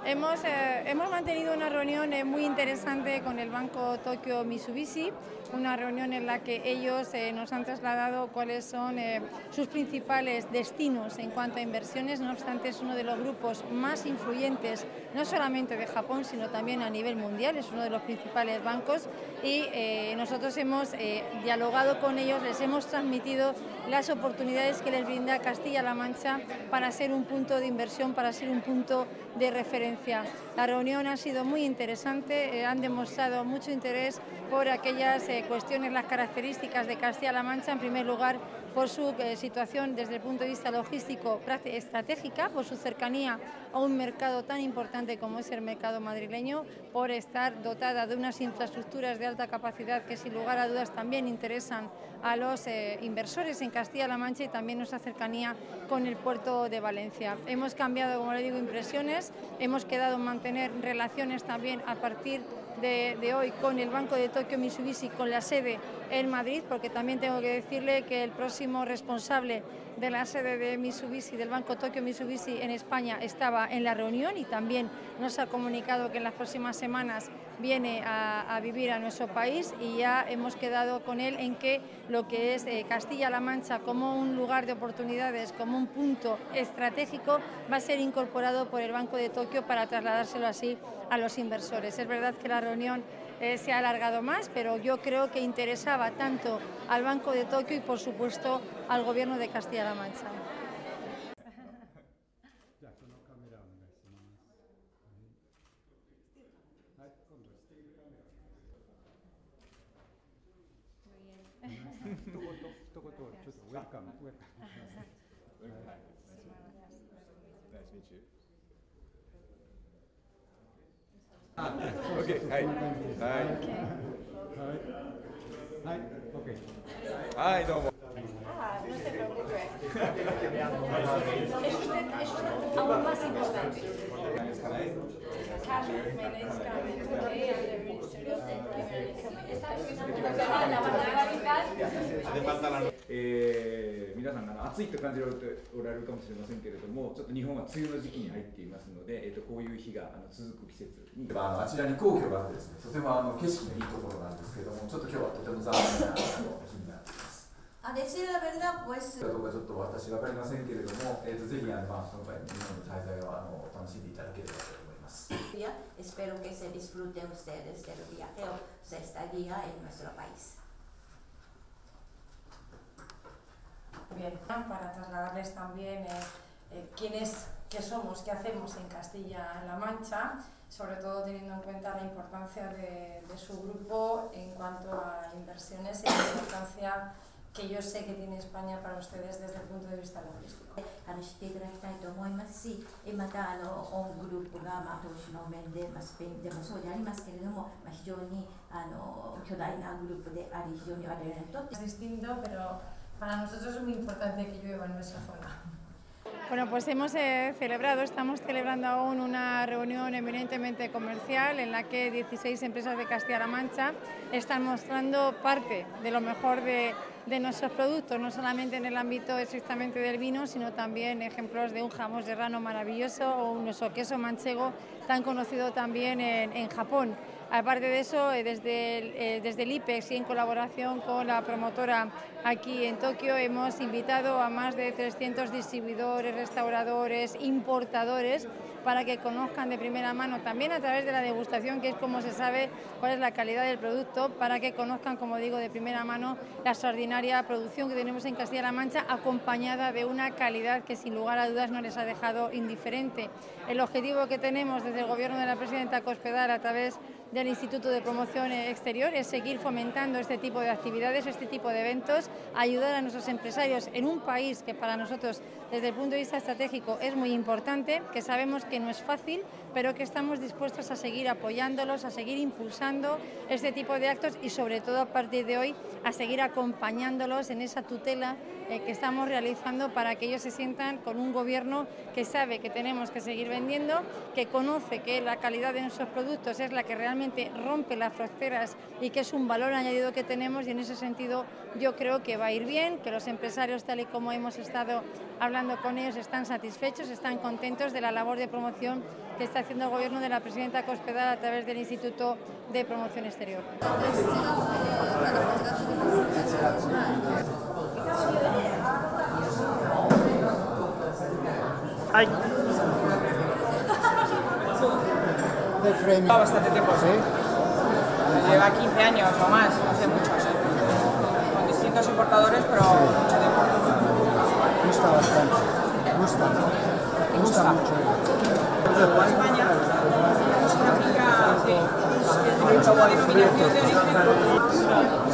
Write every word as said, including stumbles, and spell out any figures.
Hemos, eh, hemos mantenido una reunión eh, muy interesante con el Banco Tokyo Mitsubishi, una reunión en la que ellos eh, nos han trasladado cuáles son eh, sus principales destinos en cuanto a inversiones. No obstante, es uno de los grupos más influyentes, no solamente de Japón, sino también a nivel mundial, es uno de los principales bancos y eh, nosotros hemos eh, dialogado con ellos, les hemos transmitido las oportunidades que les brinda Castilla-La Mancha para ser un punto de inversión, para ser un punto de referencia. La reunión ha sido muy interesante, eh, han demostrado mucho interés por aquellas eh, cuestiones, las características de Castilla-La Mancha, en primer lugar por su eh, situación desde el punto de vista logístico estratégica, por su cercanía a un mercado tan importante como es el mercado madrileño, por estar dotada de unas infraestructuras de alta capacidad que sin lugar a dudas también interesan a los eh, inversores en Castilla-La Mancha y también nuestra cercanía con el puerto de Valencia. Hemos cambiado, como le digo, impresiones, hemos quedado en mantener relaciones también a partir de, de hoy con el Banco de Tokyo Mitsubishi, con la sede en Madrid, porque también tengo que decirle que el próximo responsable de la sede de Mitsubishi, del Banco Tokyo Mitsubishi en España, estaba en la reunión y también nos ha comunicado que en las próximas semanas viene a, a vivir a nuestro país y ya hemos quedado con él en que lo que es eh, Castilla-La Mancha como un lugar de oportunidades, como un punto estratégico, va a ser incorporado por el Banco de Tokio para trasladárselo así a los inversores. Es verdad que la reunión eh, se ha alargado más, pero yo creo que interesaba tanto al Banco de Tokio y por supuesto al Gobierno de Castilla-La Mancha. Ah, okay, hi. Hi. Hi. Okay. Hi, domo. Ah, no se preocupe. Es usted, es usted aún más importante. Carmen, my name is Carmen. Today I'm the Minister of Economy. えー、皆さんが暑いと感じられておられるかもしれませんけれども、ちょっと日本は梅雨の時期に入っていますので、えー、とこういう日があの続く季節にあのあちらに皇居があってですね、とてもあの景色のいいところなんですけども、ちょっと今日はとても残念な日になっています。 A decir la verdad, pues. どうかちょっと私は分かりませんけれども、えー、とぜひあの、まあ、今回日本の滞在をあの楽しんでいただければと思います。 Espero que se disfruten ustedes del viaje o su estadía en nuestro país. Bien, para trasladarles también eh, eh, quién es, qué somos, qué hacemos en Castilla-La Mancha, sobre todo teniendo en cuenta la importancia de, de su grupo en cuanto a inversiones y la importancia que yo sé que tiene España para ustedes desde el punto de vista logístico. あの知っていただきたいと思いますし、またあのオングループが、まあ、投資の面で、まあ、スペインでもそうでありますけれども、まあ、非常にあの巨大なグループであり、非常に我々にとって。 Es distinto, pero para nosotros es muy importante que llueva en nuestra zona. Bueno, pues hemos eh, celebrado, estamos celebrando aún una reunión eminentemente comercial en la que dieciséis empresas de Castilla-La Mancha están mostrando parte de lo mejor de, de nuestros productos, no solamente en el ámbito estrictamente del vino, sino también ejemplos de un jamón serrano maravilloso o nuestro queso manchego tan conocido también en, en Japón. Aparte de eso, desde el, eh, desde el IPEX y en colaboración con la promotora aquí en Tokio hemos invitado a más de trescientos distribuidores, restauradores, importadores para que conozcan de primera mano, también a través de la degustación, que es como se sabe cuál es la calidad del producto, para que conozcan, como digo, de primera mano la extraordinaria producción que tenemos en Castilla-La Mancha, acompañada de una calidad que sin lugar a dudas no les ha dejado indiferente. El objetivo que tenemos desde el Gobierno de la Presidenta Cospedal a través del Instituto de Promoción Exterior es seguir fomentando este tipo de actividades, este tipo de eventos, ayudar a nuestros empresarios en un país que para nosotros desde el punto de vista estratégico es muy importante, que sabemos que no es fácil, pero que estamos dispuestos a seguir apoyándolos, a seguir impulsando este tipo de actos y sobre todo a partir de hoy a seguir acompañándolos en esa tutela eh, que estamos realizando para que ellos se sientan con un gobierno que sabe que tenemos que seguir vendiendo, que conoce que la calidad de nuestros productos es la que realmente rompe las fronteras y que es un valor añadido que tenemos, y en ese sentido yo creo que va a ir bien, que los empresarios, tal y como hemos estado hablando con ellos, están satisfechos, están contentos de la labor de promoción promoción que está haciendo el gobierno de la presidenta Cospedal a través del Instituto de Promoción Exterior. Ay. Lleva bastante tiempo, ¿sí? Lleva quince años o más, hace mucho, sí. Con distintos importadores, pero mucho tiempo. Gusta bastante. Gusta. Gusta. Gusta mucho. En España es una finca, sí, que tiene mucha denominación de origen.